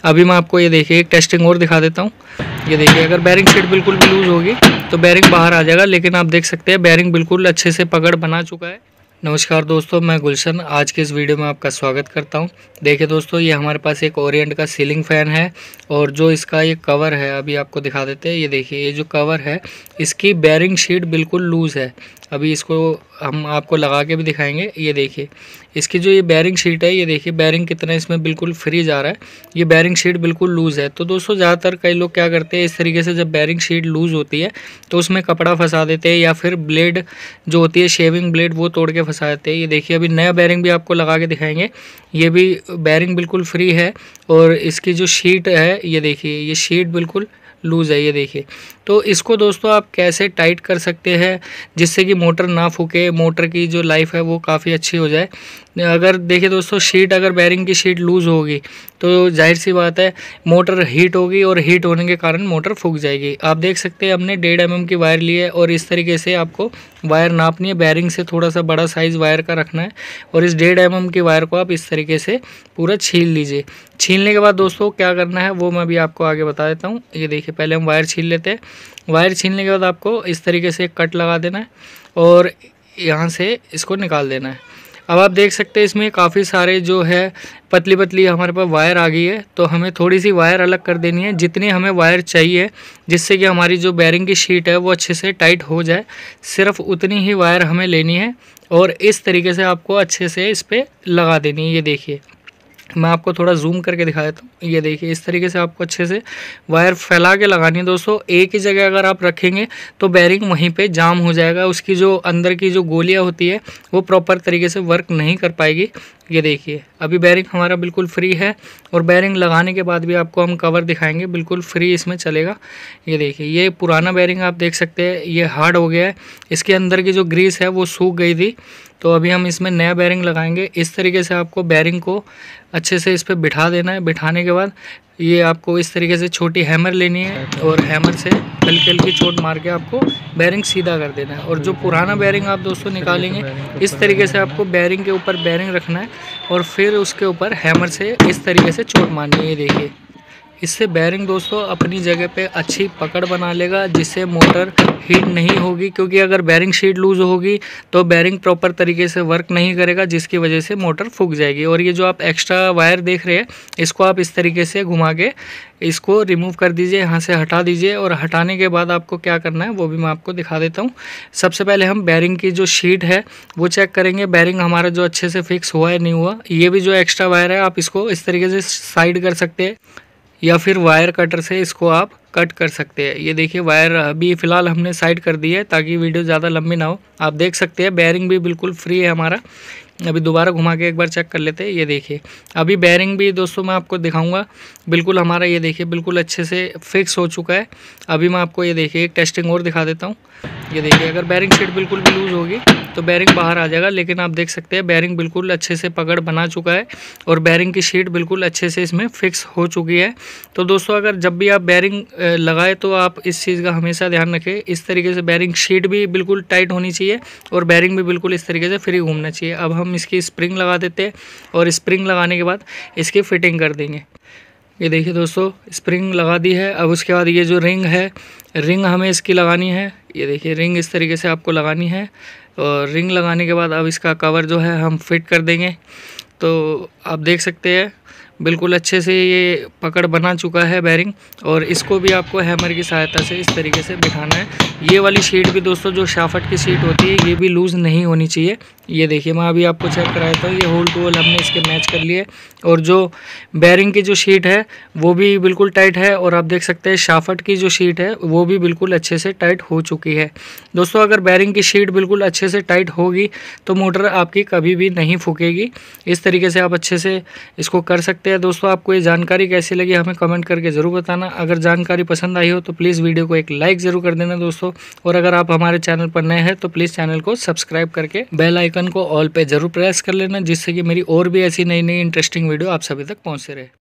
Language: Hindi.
अभी मैं आपको ये देखिए एक टेस्टिंग और दिखा देता हूँ। ये देखिए अगर बैरिंग शीट बिल्कुल भी लूज़ होगी तो बैरिंग बाहर आ जाएगा, लेकिन आप देख सकते हैं बैरिंग बिल्कुल अच्छे से पकड़ बना चुका है। नमस्कार दोस्तों, मैं गुलशन आज के इस वीडियो में आपका स्वागत करता हूं। देखिए दोस्तों, ये हमारे पास एक ओरिएंट का सीलिंग फ़ैन है और जो इसका ये कवर है अभी आपको दिखा देते हैं। ये देखिए, ये जो कवर है इसकी बैरिंग शीट बिल्कुल लूज़ है। अभी इसको हम आपको लगा के भी दिखाएंगे। ये देखिए इसकी जो ये बैरिंग शीट है, ये देखिए बैरिंग कितना इसमें बिल्कुल फ्री जा रहा है। ये बैरिंग शीट बिल्कुल लूज़ है। तो दोस्तों ज़्यादातर कई लोग क्या करते हैं, इस तरीके से जब बैरिंग शीट लूज़ होती है तो उसमें कपड़ा फंसा देते हैं या फिर ब्लेड जो होती है शेविंग ब्लेड वो तोड़ के फंसा देते हैं। ये देखिए अभी नया बैरिंग भी आपको लगा के दिखाएंगे। ये भी बैरिंग बिल्कुल फ्री है और इसकी जो शीट है ये देखिए, ये शीट बिल्कुल लूज़ है। ये देखिए, तो इसको दोस्तों आप कैसे टाइट कर सकते हैं जिससे कि मोटर ना फूके, मोटर की जो लाइफ है वो काफ़ी अच्छी हो जाए। अगर देखिए दोस्तों, शीट अगर बैरिंग की शीट लूज़ होगी तो जाहिर सी बात है मोटर हीट होगी और हीट होने के कारण मोटर फूक जाएगी। आप देख सकते हैं हमने 1.5 mm की वायर ली है और इस तरीके से आपको वायर नापनी है। बैरिंग से थोड़ा सा बड़ा साइज़ वायर का रखना है और इस 1.5 mm की वायर को आप इस तरीके से पूरा छील लीजिए। छीलने के बाद दोस्तों क्या करना है वो मैं भी आपको आगे बता देता हूँ। ये देखिए पहले हम वायर छील लेते हैं। वायर छीलने के बाद आपको इस तरीके से कट लगा देना है और यहाँ से इसको निकाल देना है। अब आप देख सकते हैं इसमें काफ़ी सारे जो है पतली पतली हमारे पास वायर आ गई है, तो हमें थोड़ी सी वायर अलग कर देनी है जितनी हमें वायर चाहिए, जिससे कि हमारी जो बैरिंग की शीट है वो अच्छे से टाइट हो जाए। सिर्फ उतनी ही वायर हमें लेनी है और इस तरीके से आपको अच्छे से इस पर लगा देनी है। ये देखिए मैं आपको थोड़ा जूम करके दिखा देता हूँ। ये देखिए इस तरीके से आपको अच्छे से वायर फैला के लगानी है दोस्तों। एक ही जगह अगर आप रखेंगे तो बैरिंग वहीं पे जाम हो जाएगा, उसकी जो अंदर की जो गोलियाँ होती है वो प्रॉपर तरीके से वर्क नहीं कर पाएगी। ये देखिए अभी बैरिंग हमारा बिल्कुल फ्री है और बैरिंग लगाने के बाद भी आपको हम कवर दिखाएंगे, बिल्कुल फ्री इसमें चलेगा। ये देखिए ये पुराना बैरिंग आप देख सकते हैं, ये हार्ड हो गया है, इसके अंदर की जो ग्रीस है वो सूख गई थी। तो अभी हम इसमें नया बैरिंग लगाएंगे। इस तरीके से आपको बैरिंग को अच्छे से इस पर बिठा देना है। बिठाने के बाद ये आपको इस तरीके से छोटी हैमर लेनी है और हैमर से हल्की हल्की चोट मार के आपको बैरिंग सीधा कर देना है। और जो पुराना बैरिंग आप दोस्तों निकालेंगे, इस तरीके से आपको बैरिंग के ऊपर बैरिंग रखना है और फिर उसके ऊपर हैमर से इस तरीके से चोट मारनी है। ये देखिए इससे बैरिंग दोस्तों अपनी जगह पे अच्छी पकड़ बना लेगा, जिससे मोटर हीट नहीं होगी। क्योंकि अगर बैरिंग शीट लूज़ होगी तो बैरिंग प्रॉपर तरीके से वर्क नहीं करेगा, जिसकी वजह से मोटर फूक जाएगी। और ये जो आप एक्स्ट्रा वायर देख रहे हैं इसको आप इस तरीके से घुमा के इसको रिमूव कर दीजिए, यहाँ से हटा दीजिए। और हटाने के बाद आपको क्या करना है वो भी मैं आपको दिखा देता हूँ। सबसे पहले हम बैरिंग की जो शीट है वो चेक करेंगे, बैरिंग हमारा जो अच्छे से फिक्स हुआ है नहीं हुआ। ये भी जो एक्स्ट्रा वायर है आप इसको इस तरीके से साइड कर सकते हैं या फिर वायर कटर से इसको आप कट कर सकते हैं। ये देखिए वायर अभी फ़िलहाल हमने साइड कर दी है ताकि वीडियो ज़्यादा लंबी ना हो। आप देख सकते हैं बैरिंग भी बिल्कुल फ्री है हमारा। अभी दोबारा घुमा के एक बार चेक कर लेते हैं। ये देखिए अभी बैरिंग भी दोस्तों मैं आपको दिखाऊंगा, बिल्कुल हमारा ये देखिए बिल्कुल अच्छे से फिक्स हो चुका है। अभी मैं आपको ये देखिए एक टेस्टिंग और दिखा देता हूँ। ये देखिए अगर बैरिंग शीट बिल्कुल भी लूज़ होगी तो बैरिंग बाहर आ जाएगा, लेकिन आप देख सकते हैं बैरिंग बिल्कुल अच्छे से पकड़ बना चुका है और बैरिंग की शीट बिल्कुल अच्छे से इसमें फिक्स हो चुकी है। तो दोस्तों अगर जब भी आप बैरिंग लगाए तो आप इस चीज़ का हमेशा ध्यान रखें, इस तरीके से बैरिंग शीट भी बिल्कुल टाइट होनी चाहिए और बैरिंग भी बिल्कुल इस तरीके से फ्री घूमना चाहिए। अब हम इसकी स्प्रिंग लगा देते हैं और स्प्रिंग लगाने के बाद इसकी फिटिंग कर देंगे। ये देखिए दोस्तों स्प्रिंग लगा दी है। अब उसके बाद ये जो रिंग है, रिंग हमें इसकी लगानी है। ये देखिए रिंग इस तरीके से आपको लगानी है और रिंग लगाने के बाद अब इसका कवर जो है हम फिट कर देंगे। तो आप देख सकते हैं बिल्कुल अच्छे से ये पकड़ बना चुका है बैरिंग और इसको भी आपको हैमर की सहायता से इस तरीके से बिठाना है। ये वाली शीट भी दोस्तों जो शाफ्ट की शीट होती है ये भी लूज़ नहीं होनी चाहिए। ये देखिए मैं अभी आपको चेक कराया था, ये होल टू होल हमने इसके मैच कर लिए और जो बैरिंग की जो शीट है वो भी बिल्कुल टाइट है और आप देख सकते हैं शाफ्ट की जो शीट है वो भी बिल्कुल अच्छे से टाइट हो चुकी है। दोस्तों अगर बैरिंग की शीट बिल्कुल अच्छे से टाइट होगी तो मोटर आपकी कभी भी नहीं फूकेगी। इस तरीके से आप अच्छे से इसको कर सकते हैं। दोस्तों आपको ये जानकारी कैसी लगी हमें कमेंट करके ज़रूर बताना। अगर जानकारी पसंद आई हो तो प्लीज़ वीडियो को एक लाइक ज़रूर कर देना दोस्तों। और अगर आप हमारे चैनल पर नए हैं तो प्लीज़ चैनल को सब्सक्राइब करके बेल आइकन को ऑल पे ज़रूर प्रेस कर लेना, जिससे कि मेरी और भी ऐसी नई नई इंटरेस्टिंग वीडियो आप सभी तक पहुँचते रहे।